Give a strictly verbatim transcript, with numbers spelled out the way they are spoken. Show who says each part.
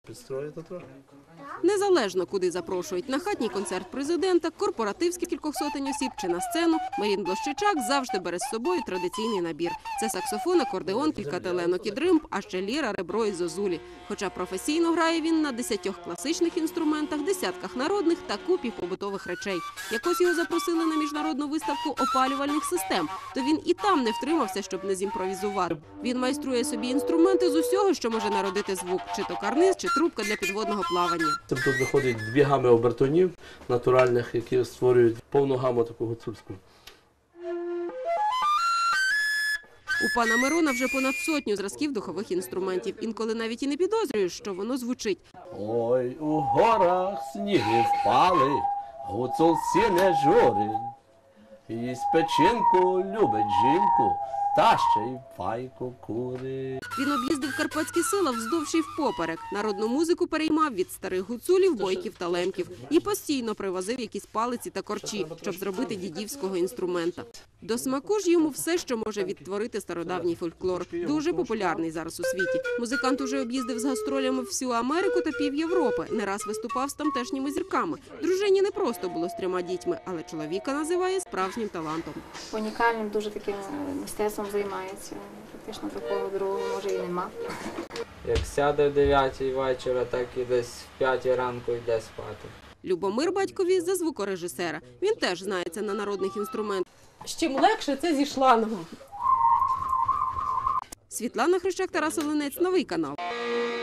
Speaker 1: Підстроїти трохи.
Speaker 2: Незалежно, куди запрошують – на хатній концерт президента, корпоратив з кількох сотень осіб чи на сцену, Марін Блощичак завжди бере з собою традиційний набір. Це саксофон, акордеон, кілька теленок і дримб, а ще ліра, ребро і зозулі. Хоча професійно грає він на десятьох класичних інструментах, десятках народних та купі побутових речей. Якось його запросили на міжнародну виставку опалювальних систем, то він і там не втримався, щоб не зімпровізувати. Він майструє собі інструменти з усього, що може народити звук – чи то карниз, чи трубка для підводного плавання.
Speaker 1: Тут виходить дві гами обертонів натуральних, які створюють повну гаму таку гуцульську.
Speaker 2: У пана Мирона вже понад сотню зразків духових інструментів. Інколи навіть і не підозрюєш, що воно звучить.
Speaker 1: Ой, у горах сніги впали, гуцул сі не журить. І з печінку любить жінку, та ще й пайку курить.
Speaker 2: Він об'їздив карпатські села вздовж і впоперек. Народну музику переймав від старих гуцулів, бойків та лемків. І постійно привозив якісь палиці та корчі, щоб зробити дідівського інструмента. До смаку ж йому все, що може відтворити стародавній фольклор. Дуже популярний зараз у світі. Музикант уже об'їздив з гастролями всю Америку та пів Європи. Не раз виступав з тамтешніми зірками. Дружині не просто було з трьома дітьми, але чоловіка називає справжнім талантом.
Speaker 3: Унікальним дуже таким мистецтвом займається. Фактично такого другого може і нема.
Speaker 4: Як сяде в дев'ятій вечора, так і десь в п'ятій ранку йде спати.
Speaker 2: Любомир батькові за звукорежисера. Він теж знається на народних інструментах.
Speaker 5: З чим легше – це зі шлангом.
Speaker 2: Світлана Хрещак, Тарас Оленець, Новий канал.